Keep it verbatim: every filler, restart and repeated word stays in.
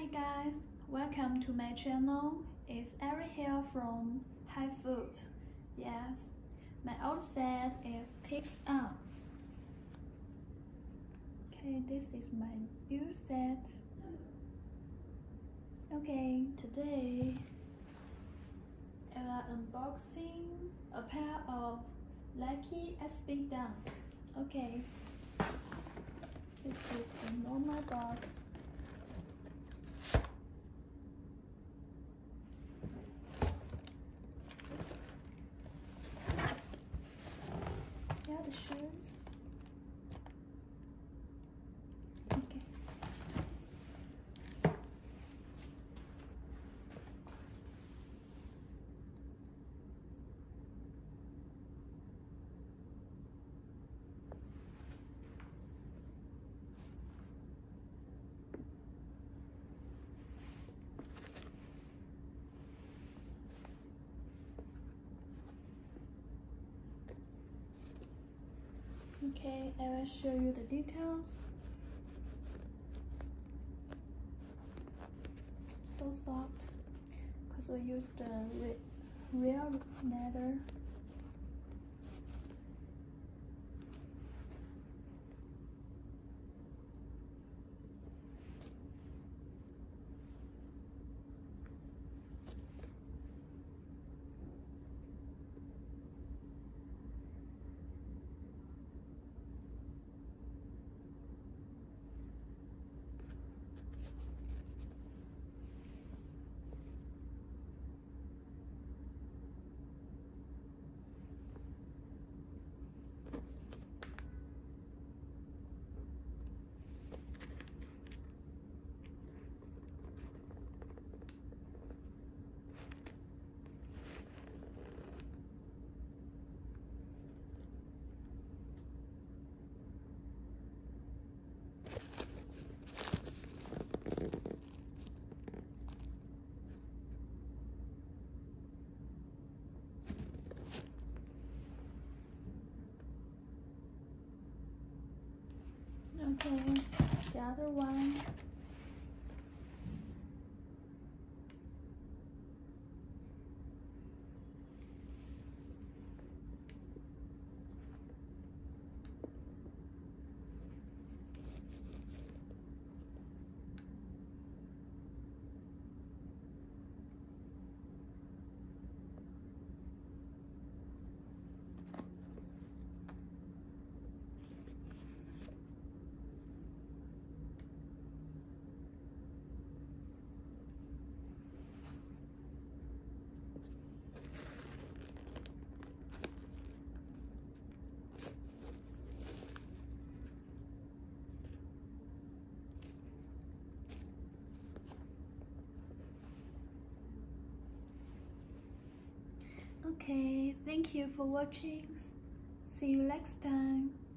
guys, welcome to my channel. It's Ari here from High Food. Yes, my old set is Ticks On. Okay, this is my new set. Okay, today I will unboxing a pair of Nike S B Dunk. Okay, this is the normal box. Yeah, the shoes. Okay. Okay, I will show you the details. So soft, because we use the re real leather. Okay, the other one. Okay, thank you for watching. See you next time.